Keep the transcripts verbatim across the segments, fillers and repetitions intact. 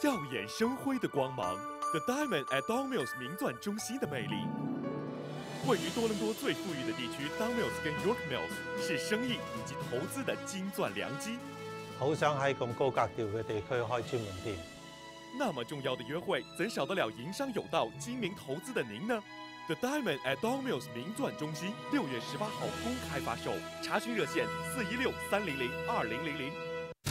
耀眼生辉的光芒 ，The Diamond at Don Mills 名钻中心的魅力。位于多伦多最富裕的地区 ，Don Mills 跟 York Mills 是生意以及投资的金钻良机。 好想喺咁高格調嘅地區開專門店。 那麼重要的約會，怎少得了營商有道、精明投資的您呢 ？The Diamond at Don Mills 名鑽中心六月十八號公開發售，查詢熱線四一六三零零二零零零。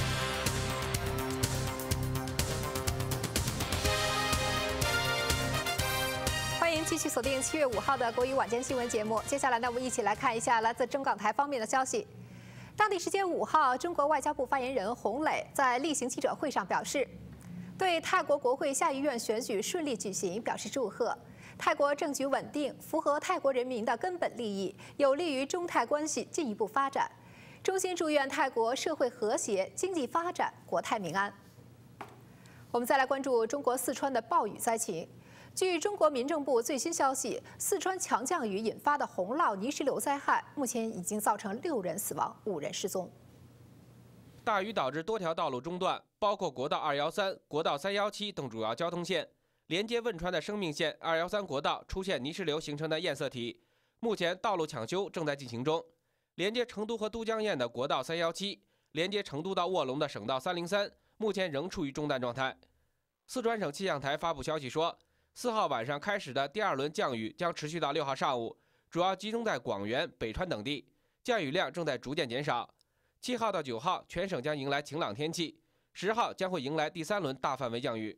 欢迎继续锁定七月五号的国语晚间新闻节目。接下来呢，我们一起来看一下来自中港台方面的消息。当地时间五号，中国外交部发言人洪磊在例行记者会上表示，对泰国国会下议院选举顺利举行表示祝贺。泰国政局稳定，符合泰国人民的根本利益，有利于中泰关系进一步发展。衷心祝愿泰国社会和谐、经济发展、国泰民安。我们再来关注中国四川的暴雨灾情。据中国民政部最新消息，四川强降雨引发的洪涝泥石流灾害，目前已经造成六人死亡，五人失踪。 大雨导致多条道路中断，包括国道二幺三、国道三幺七等主要交通线。连接汶川的生命线二幺三国道出现泥石流形成的堰塞体，目前道路抢修正在进行中。连接成都和都江堰的国道三幺七，连接成都到卧龙的省道三零三，目前仍处于中断状态。四川省气象台发布消息说，四号晚上开始的第二轮降雨将持续到六号上午，主要集中在广元、北川等地，降雨量正在逐渐减少。七号到九号，全省将迎来晴朗天气，十号将会迎来第三轮大范围降雨。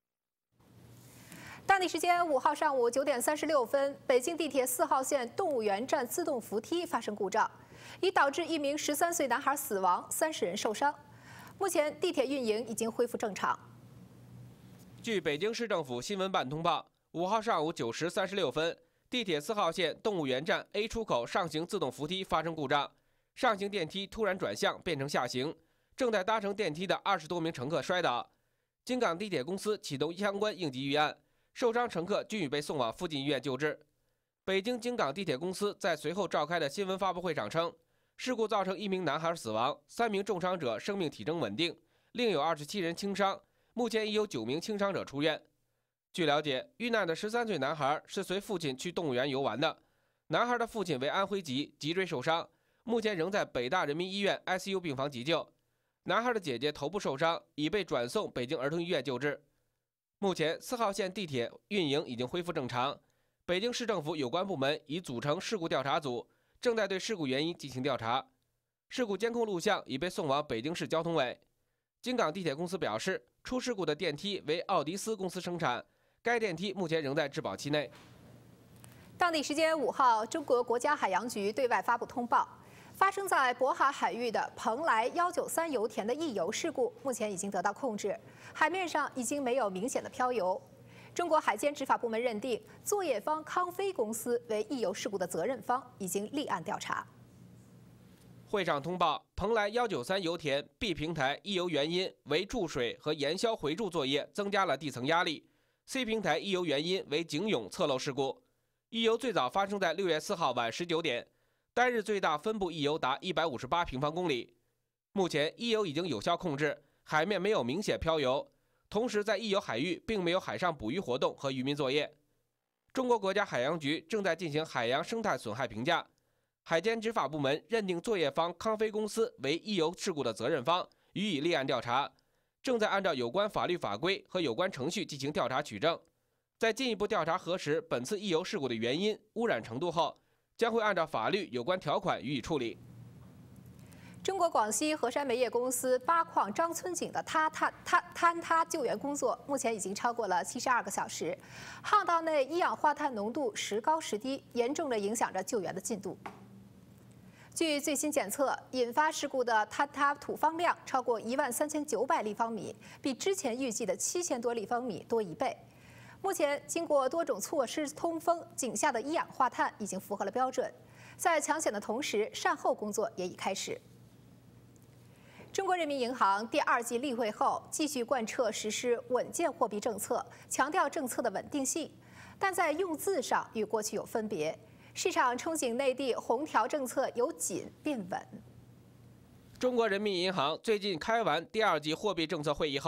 当地时间五号上午九点三十六分，北京地铁四号线动物园站自动扶梯发生故障，已导致一名十三岁男孩死亡，三十人受伤。目前地铁运营已经恢复正常。 据北京市政府新闻办通报，五号上午九时三十六分，地铁四号线动物园站 A 出口上行自动扶梯发生故障，上行电梯突然转向变成下行，正在搭乘电梯的二十多名乘客摔倒。京港地铁公司启动相关应急预案，受伤乘客均已被送往附近医院救治。北京京港地铁公司在随后召开的新闻发布会上称，事故造成一名男孩死亡，三名重伤者生命体征稳定，另有二十七人轻伤。目前已有九名轻伤者出院。据了解，遇难的十三岁男孩是随父亲去动物园游玩的。男孩的父亲为安徽籍，脊椎受伤，目前仍在北大人民医院 I C U 病房急救。男孩的姐姐头部受伤，已被转送北京儿童医院救治。目前四号线地铁运营已经恢复正常。北京市政府有关部门已组成事故调查组，正在对事故原因进行调查。事故监控录像已被送往北京市交通委。京港地铁公司表示，出事故的电梯为奥迪斯公司生产，该电梯目前仍在质保期内。 当地时间五号，中国国家海洋局对外发布通报，发生在渤海海域的蓬莱一九三油田的溢油事故，目前已经得到控制，海面上已经没有明显的漂油。中国海监执法部门认定，作业方康菲公司为溢油事故的责任方，已经立案调查。 会上通报，蓬莱一九三油田 B 平台溢油原因为注水和盐硝回注作业增加了地层压力 ，C 平台溢油原因为井涌侧漏事故。溢油最早发生在六月四号晚十九点，单日最大分布溢油达一百五十八平方公里。目前溢油已经有效控制，海面没有明显漂油，同时在溢油海域并没有海上捕鱼活动和渔民作业。中国国家海洋局正在进行海洋生态损害评价。海监执法部门认定作业方康菲公司为溢油事故的责任方，予以立案调查，正在按照有关法律法规和有关程序进行调查取证。在进一步调查核实本次溢油事故的原因、污染程度后，将会按照法律有关条款予以处理。 中国广西河山煤业公司八矿张村井的塌塌塌坍塌救援工作，目前已经超过了七十二个小时，巷道内一氧化碳浓度时高时低，严重地影响着救援的进度。据最新检测，引发事故的坍塌土方量超过一万三千九百立方米，比之前预计的七千多立方米多一倍。目前，经过多种措施通风，井下的一氧化碳已经符合了标准。在抢险的同时，善后工作也已开始。中国人民银行第二季例会后，继续贯彻实施稳健货币政策，强调政策的稳定性，但在用字上与过去有分别。市场憧憬内地红条政策由紧变稳。 中国人民银行最近开完第二季货币政策会议后，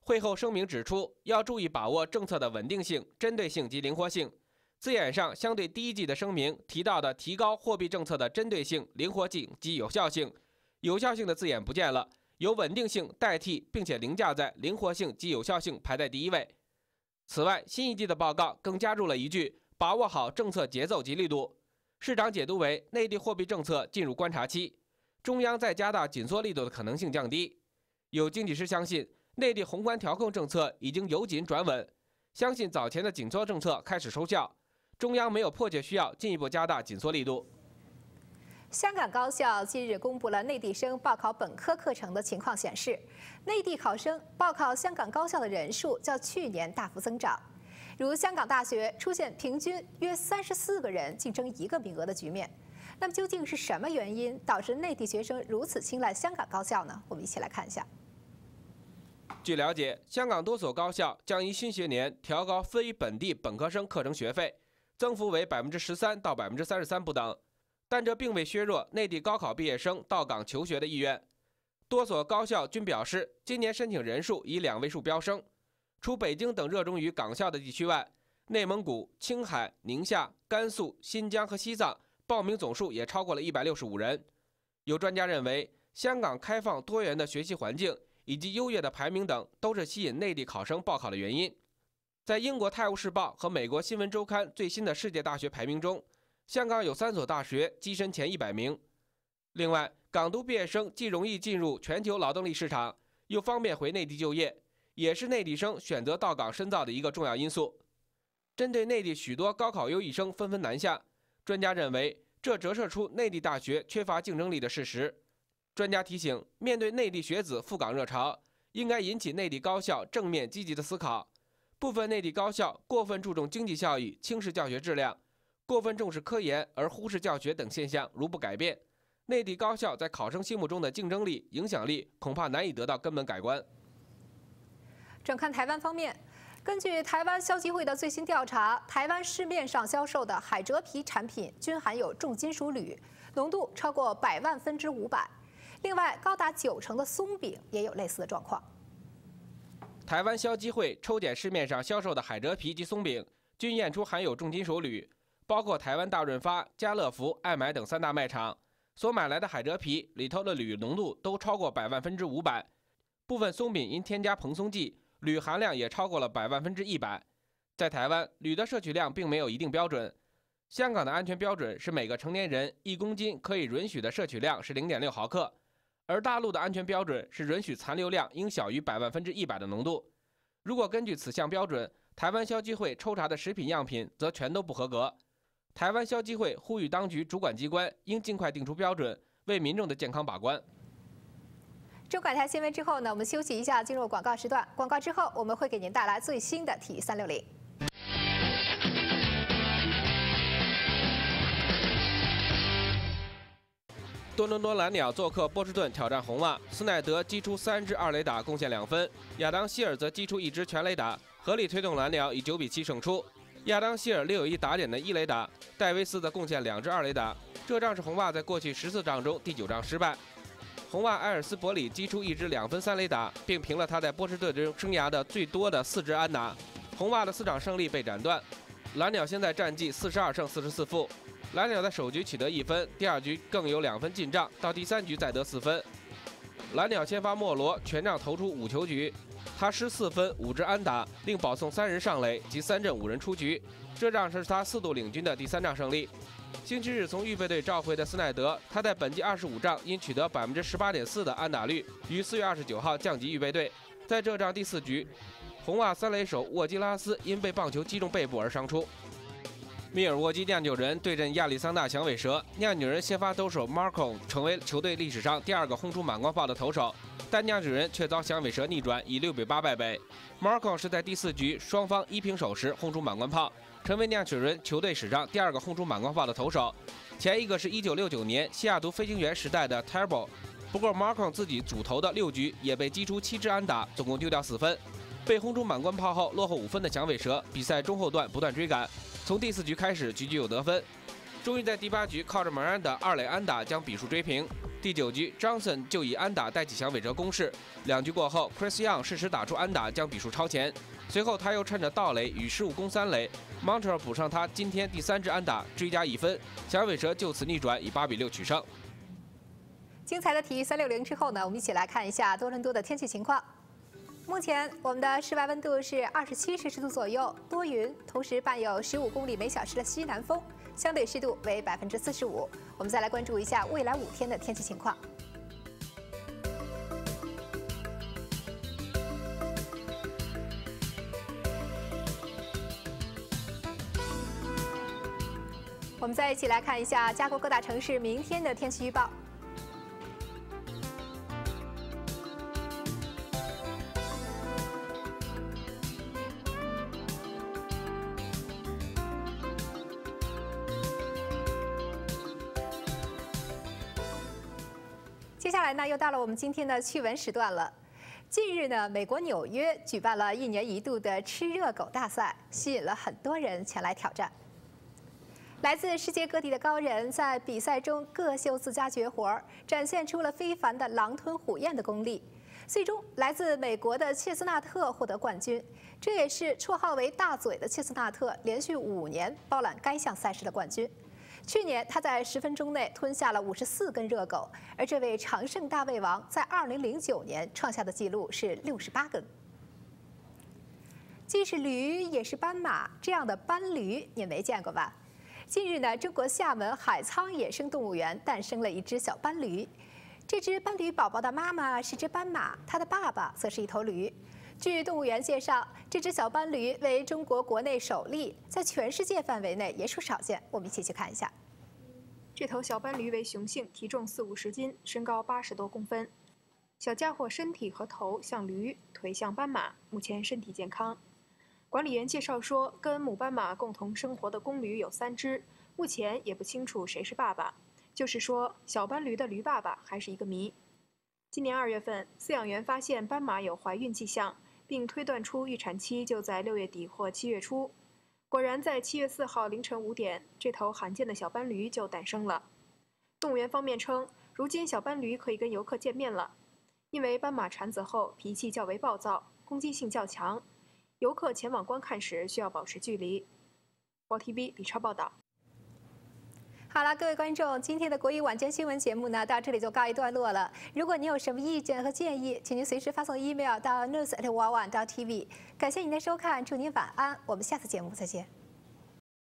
会后声明指出，要注意把握政策的稳定性、针对性及灵活性。字眼上相对第一季的声明提到的提高货币政策的针对性、灵活性及有效性，有效性的字眼不见了，由稳定性代替，并且凌驾在灵活性及有效性排在第一位。此外，新一季的报告更加入了一句“把握好政策节奏及力度”。市场解读为内地货币政策进入观察期，中央再加大紧缩力度的可能性降低。有经济师相信，内地宏观调控政策已经由紧转稳，相信早前的紧缩政策开始收效，中央没有迫切需要进一步加大紧缩力度。 香港高校近日公布了内地生报考本科课程的情况，显示，内地考生报考香港高校的人数较去年大幅增长。如香港大学出现平均约三十四个人竞争一个名额的局面。那么究竟是什么原因导致内地学生如此青睐香港高校呢？我们一起来看一下。 据了解，香港多所高校将于新学年调高非本地本科生课程学费，增幅为百分之十三到百分之三十三不等。但这并未削弱内地高考毕业生到港求学的意愿。多所高校均表示，今年申请人数以两位数飙升。除北京等热衷于港校的地区外，内蒙古、青海、宁夏、甘肃、新疆和西藏报名总数也超过了一百六十五人。有专家认为，香港开放多元的学习环境以及优越的排名等，都是吸引内地考生报考的原因。在英国《泰晤士报》和美国《新闻周刊》最新的世界大学排名中，香港有三所大学跻身前一百名。另外，港督毕业生既容易进入全球劳动力市场，又方便回内地就业，也是内地生选择到港深造的一个重要因素。针对内地许多高考优异生纷纷南下，专家认为这折射出内地大学缺乏竞争力的事实。专家提醒，面对内地学子赴港热潮，应该引起内地高校正面积极的思考。部分内地高校过分注重经济效益，轻视教学质量，过分重视科研而忽视教学等现象如不改变，内地高校在考生心目中的竞争力、影响力恐怕难以得到根本改观。 转看台湾方面，根据台湾消基会的最新调查，台湾市面上销售的海蜇皮产品均含有重金属铝，浓度超过百万分之五百。另外，高达九成的松饼也有类似的状况。 台湾消基会抽检市面上销售的海蜇皮及松饼，均验出含有重金属铝，包括台湾大润发、家乐福、爱买等三大卖场所买来的海蜇皮里头的铝浓度都超过百万分之五百，部分松饼因添加蓬松剂，铝含量也超过了百万分之一百。在台湾，铝的摄取量并没有一定标准。香港的安全标准是每个成年人一公斤可以允许的摄取量是 零点六毫克，而大陆的安全标准是允许残留量应小于百万分之一百的浓度。如果根据此项标准，台湾消基会抽查的食品样品则全都不合格。台湾消基会呼吁当局主管机关应尽快定出标准，为民众的健康把关。 中港台新闻之后呢，我们休息一下，进入广告时段。广告之后，我们会给您带来最新的体育三六零。 多伦多蓝鸟做客波士顿挑战红袜，斯奈德击出三支二垒打，贡献两分；亚当希尔则击出一支全垒打，合力推动蓝鸟以九比七胜出。亚当希尔另有一打点的一垒打，戴维斯则贡献两支二垒打。这仗是红袜在过去十四仗中第九仗失败。红袜埃尔斯伯里击出一支两分三垒打，并平了他在波士顿中生涯的最多的四支安打。红袜的四场胜利被斩断，蓝鸟现在战绩四十二胜四十四负。蓝鸟在首局取得一分，第二局更有两分进账，到第三局再得四分。蓝鸟先发莫罗全仗投出五球局，他失四分五支安打，另保送三人上垒及三振五人出局，这仗是他四度领军的第三仗胜利。星期日从预备队召回的斯奈德，他在本季二十五仗因取得百分之十八点四的安打率，于四月二十九号降级预备队。在这仗第四局，红袜三垒手沃基拉斯因被棒球击中背部而伤出。密尔沃基酿酒人对阵亚利桑那响尾蛇，酿酒人先发投手 Marcon 成为球队历史上第二个轰出满贯炮的投手，但酿酒人却遭响尾蛇逆转，以六比八败北。Marcon 是在第四局双方一平手时轰出满贯炮，成为酿酒人球队史上第二个轰出满贯炮的投手，前一个是一九六九年西雅图飞行员时代的 Turbo。不过 Marcon 自己主投的六局也被击出七支安打，总共丢掉四分。被轰出满贯炮后落后五分的响尾蛇，比赛中后段不断追赶。从第四局开始，局局有得分，终于在第八局靠着蒙安的二垒安打将比数追平。 第九局 ，Johnson 就以安打带起响尾蛇攻势。两局过后 ，Chris Young 适时打出安打，将比数超前。随后他又趁着盗垒与失误攻三垒 ，Montreal 补上他今天第三支安打，追加一分，响尾蛇就此逆转，以八比六取胜。 精彩的体育三六零之后呢，我们一起来看一下多伦多的天气情况。目前我们的室外温度是二十七摄氏度左右，多云，同时伴有十五公里每小时的西南风，相对湿度为百分之四十五。我们再来关注一下未来五天的天气情况。我们再一起来看一下加国各大城市明天的天气预报。接下来呢，又到了我们今天的趣闻时段了。近日呢，美国纽约举办了一年一度的吃热狗大赛，吸引了很多人前来挑战。来自世界各地的高人在比赛中各秀自家绝活，展现出了非凡的狼吞虎咽的功力。最终，来自美国的切斯纳特获得冠军，这也是绰号为“大嘴”的切斯纳特连续五年包揽该项赛事的冠军。去年，他在十分钟内吞下了五十四根热狗，而这位常胜大胃王在二零零九年创下的纪录是六十八根。既是驴也是斑马，这样的斑驴你没见过吧？近日呢，中国厦门海沧野生动物园诞生了一只小斑驴。这只斑驴宝宝的妈妈是只斑马，它的爸爸则是一头驴。据动物园介绍，这只小斑驴为中国国内首例，在全世界范围内也属少见。我们一起去看一下。 这头小斑驴为雄性，体重四五十斤，身高八十多公分。小家伙身体和头像驴，腿像斑马，目前身体健康。管理员介绍说，跟母斑马共同生活的公驴有三只，目前也不清楚谁是爸爸，就是说小斑驴的驴爸爸还是一个谜。今年二月份，饲养员发现斑马有怀孕迹象，并推断出预产期就在六月底或七月初。果然，在七月四号凌晨五点，这头罕见的小斑驴就诞生了。动物园方面称，如今小斑驴可以跟游客见面了，因为斑马产子后脾气较为暴躁，攻击性较强。游客前往观看时需要保持距离。报 T V 李超报道。 好了，各位观众，今天的国语晚间新闻节目呢，到这里就告一段落了。如果您有什么意见和建议，请您随时发送 email 到 news at 娃娃 dot T V。感谢您的收看，祝您晚安，我们下次节目再见。